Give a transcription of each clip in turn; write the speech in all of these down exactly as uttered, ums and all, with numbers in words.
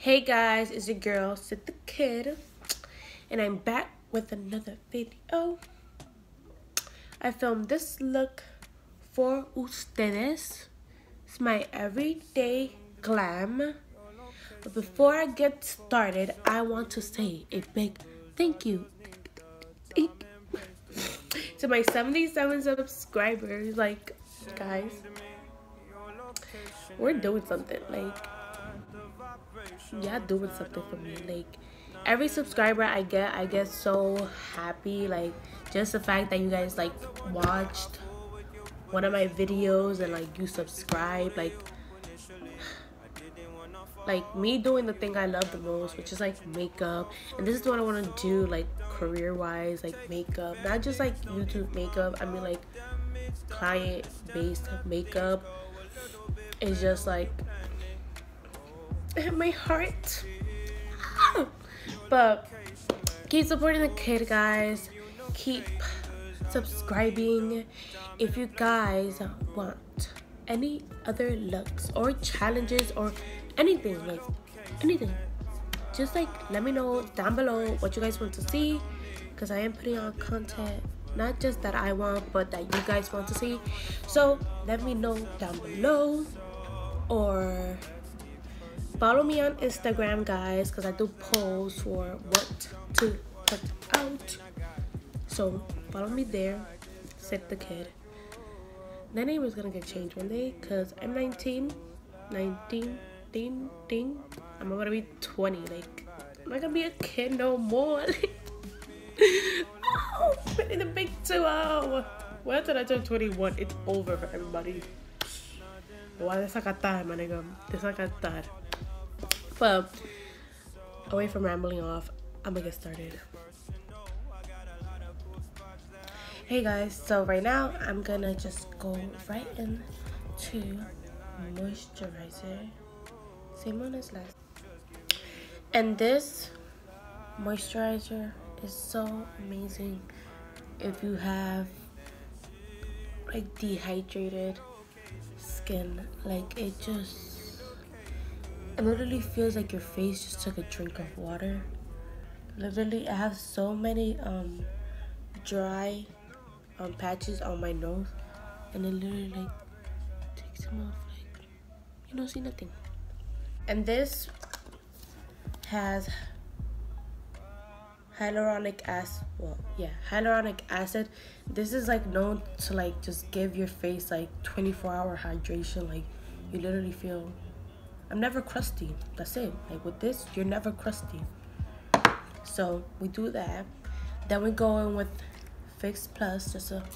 Hey guys, it's your girl Cid.thekid, and I'm back with another video. I filmed this look for ustedes. It's my everyday glam. But before I get started, I want to say a big thank you to my seventy-seven subscribers. Like, guys, we're doing something. Like, y'all doing something for me. Like, every subscriber I get, I get so happy. Like, just the fact that you guys like watched one of my videos and like you subscribe, like like me doing the thing I love the most, which is like makeup. And this is what I want to do, like career wise, like makeup, not just like YouTube makeup. I mean like client based makeup. It's just like my heart. But keep supporting the kid, guys. Keep subscribing. If you guys want any other looks or challenges or anything, like anything, just like let me know down below what you guys want to see, because I am putting on content not just that I want but that you guys want to see. So let me know down below, or follow me on Instagram, guys, because I do polls for what to put out. So follow me there, Cid.thekid. That name is gonna get changed one day because I'm nineteen, nineteen, ding, ding. I'm gonna be twenty. Like, I'm not gonna be a kid no more. Oh, in the big two. Oh, well, until I turn twenty-one, it's over for everybody. Why desacatar, my nigga? Desacatar. But away from rambling off, I'm gonna get started. Hey guys, so right now I'm gonna just go right into moisturizer, same one as last. And this moisturizer is so amazing if you have like dehydrated skin. Like, it just, it literally feels like your face just took a drink of water. Literally, I have so many um dry um patches on my nose, and it literally like takes them off. Like, you don't see nothing. And this has hyaluronic acid. Well, yeah, hyaluronic acid. This is like known to like just give your face like twenty-four hour hydration. Like, you literally feel, I'm never crusty. That's it. Like, with this, you're never crusty. So we do that. Then we go in with Fix Plus, just a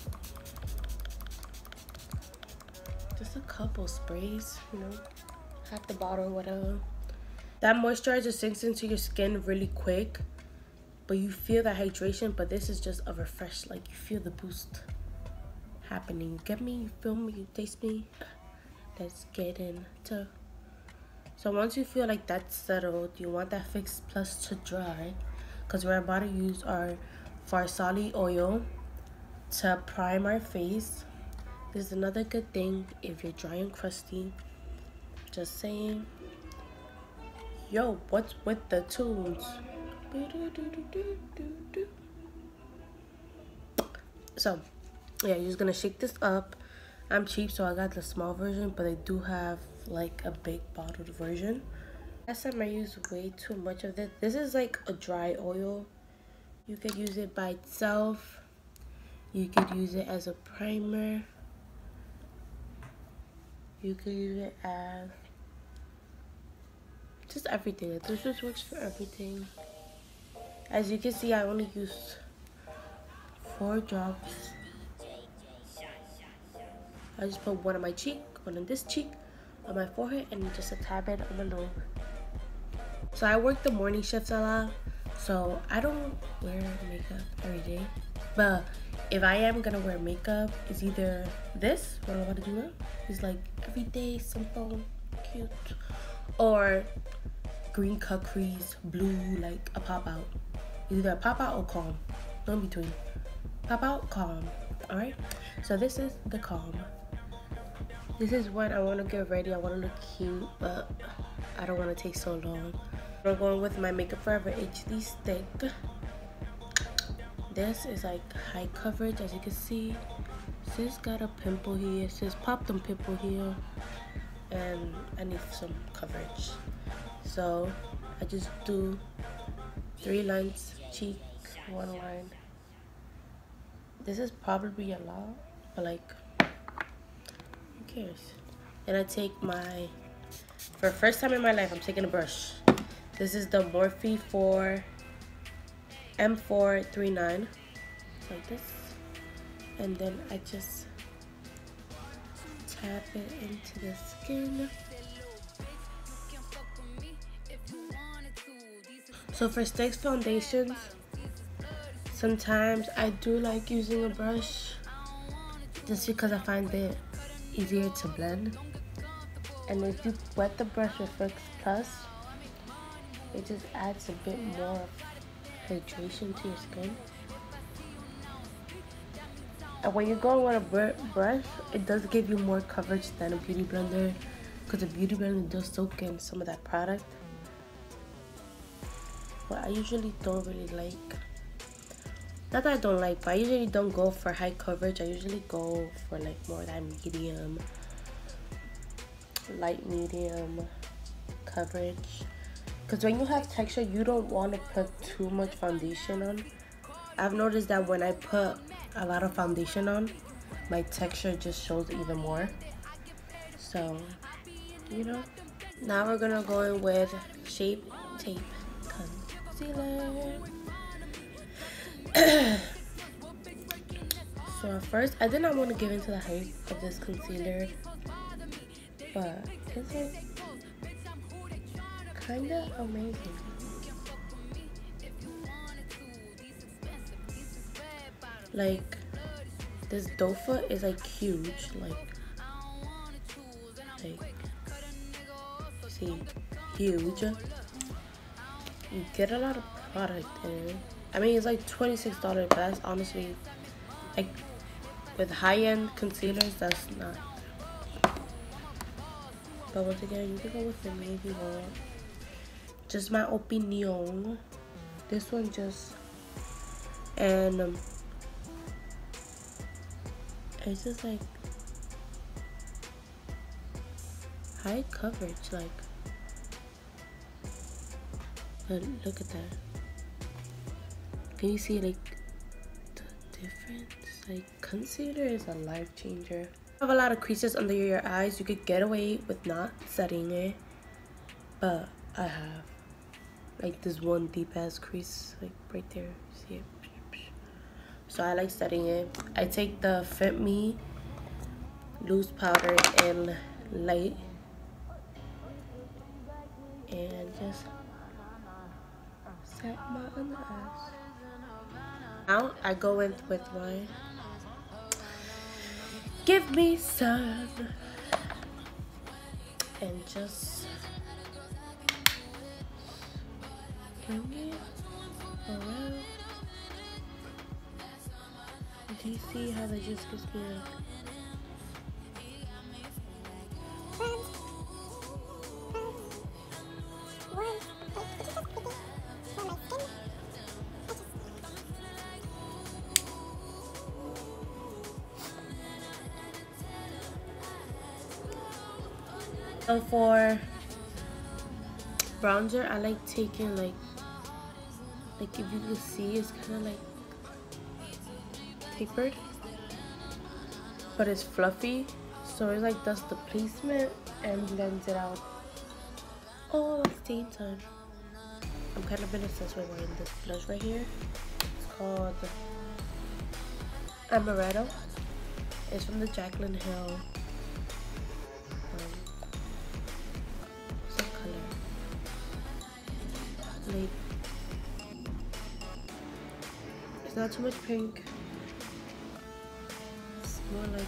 just a couple sprays, you know, half the bottle, whatever. That moisturizer sinks into your skin really quick, but you feel that hydration. But this is just a refresh. Like, you feel the boost happening. You get me? You feel me? You taste me? Let's get into. So once you feel like that's settled, you want that Fix Plus to dry, because we're about to use our Farsali oil to prime our face. This is another good thing if you're dry and crusty. Just saying. Yo, what's with the tunes? So yeah, you're just gonna shake this up. I'm cheap, so I got the small version, but they do have like a big bottled version. Last time I used way too much of this. This is like a dry oil. You could use it by itself. You could use it as a primer. You could use it as just everything. This just works for everything. As you can see, I only used four drops. I just put one on my cheek, one on this cheek, on my forehead, and just a tad bit on the lobe. So I work the morning shifts a lot, so I don't wear makeup every day. But if I am gonna wear makeup, it's either this, what I want to do now, is like everyday, simple, cute, or green cut crease, blue, like a pop out. Either a pop out or calm, no in between. Pop out, calm. All right. So this is the calm. This is when I want to get ready. I want to look cute, but I don't want to take so long. I'm going with my Makeup Forever H D stick. This is like high coverage, as you can see. Sis got a pimple here. Sis popped a pimple here. And I need some coverage. So I just do three lines, cheek, one line. This is probably a lot, but like, who cares? And I take my, for the first time in my life, I'm taking a brush. This is the Morphe four M four thirty-nine, like this. And then I just tap it into the skin. So for sticks foundations, sometimes I do like using a brush just because I find it easier to blend. And if you wet the brush with Fix Plus, it just adds a bit more hydration to your skin. And when you're going with a br brush, it does give you more coverage than a beauty blender, because a beauty blender does soak in some of that product. But I usually don't really like, not that I don't like, but I usually don't go for high coverage. I usually go for like more that medium, light medium coverage. Because when you have texture, you don't want to put too much foundation on. I've noticed that when I put a lot of foundation on, my texture just shows even more. So, you know. Now we're gonna go in with Shape Tape Concealer. So at first, I did not want to give into the hype of this concealer, but this is kind of amazing. Like, this doe foot is like huge, like, like, see, huge. You get a lot of product in it. I mean, it's like twenty-six dollars, but that's honestly, like, with high-end concealers, that's not. But once again, you can go with it if you want. Just my opinion. This one just, and um, it's just like high coverage, like, but look at that. Can you see like the difference? Like, concealer is a life changer. Have a lot of creases under your eyes. You could get away with not setting it, but I have like this one deep ass crease, like right there. See it? So I like setting it. I take the Fit Me loose powder in light and just set my under eyes. Now I go in with my Give Me Some and just bring it around. Do you see how that just gives me a So for bronzer, I like taking like, like if you can see, it's kind of like tapered, but it's fluffy, so it like does the placement and blends it out all at the same time. I'm kind of been obsessed with wearing this blush right here. It's called Amaretto. It's from the Jaclyn Hill. Like, it's not too much pink. It's more like,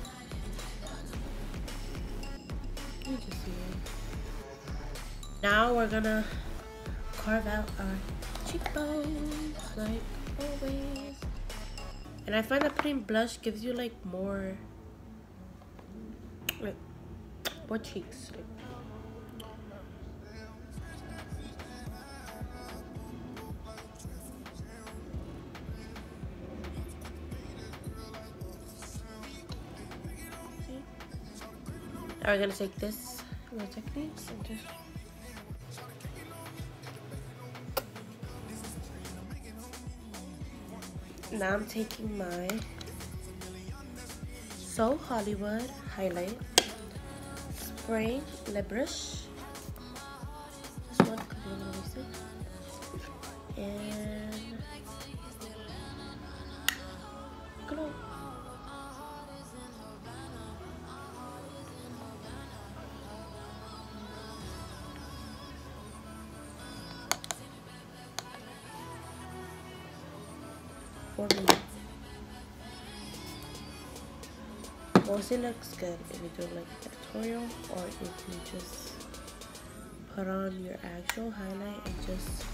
let me just see it. Now we're gonna carve out our cheekbones like always. And I find that putting blush gives you like more, like, more cheeks. Like, Now we're gonna take this little techniques and just now I'm taking my So Hollywood highlight spray lip brush. This one could be a little basic. And glow. For me. Mostly looks good if you do like a tutorial or if you just put on your actual highlight and just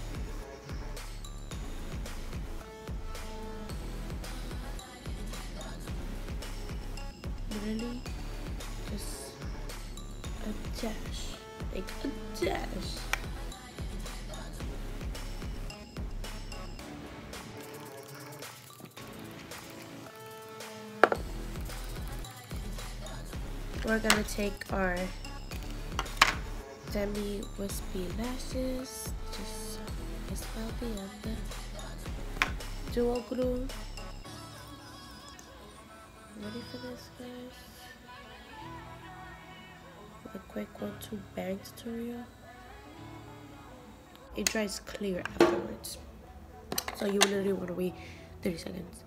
literally just a dash, like a dash. We're gonna take our demi wispy lashes, just wisp out the end, dual glue. Ready for this, guys? For the quick one two bang tutorial. It dries clear afterwards, so you literally want to wait thirty seconds.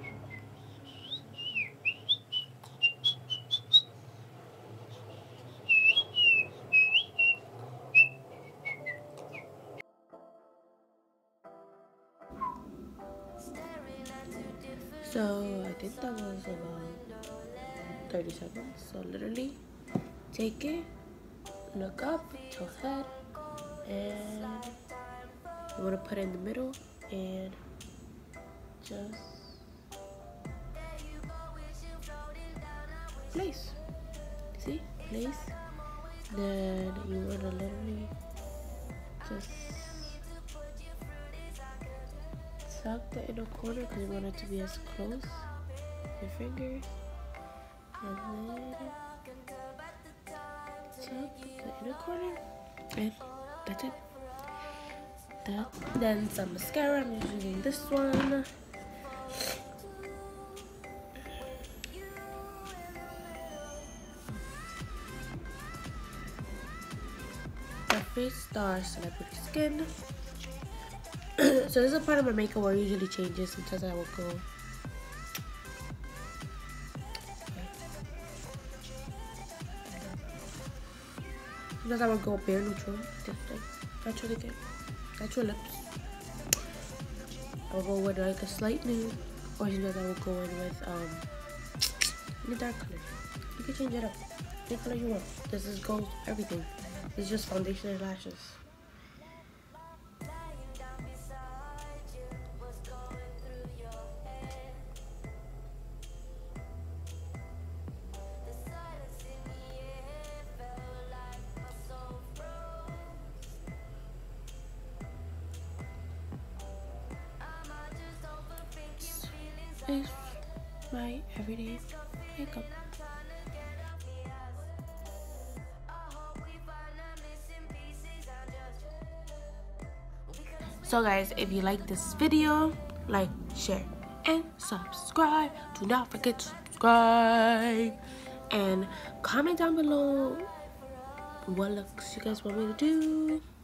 So I think that was about thirty seconds. So literally take it, look up, tilt head, and you want to put it in the middle and just place. See? Place. Then you want to literally just tuck the inner corner because you want it to be as close. Your finger. And then tuck the inner corner. And that's it. That. Then some mascara. I'm using this one. Face Star Celebrity Skin. So this is a part of my makeup where it usually changes. Sometimes I will go Sometimes I will go bare neutral. Just like natural again. Natural lips. I will go with like a slight nude. Or sometimes I will go in with um in a dark color. You can change it up. Any color you want. This is gold everything. It's just foundation and lashes. This is my everyday makeup. So guys, if you like this video, like, share, and subscribe. Do not forget to subscribe. And comment down below what looks you guys want me to do.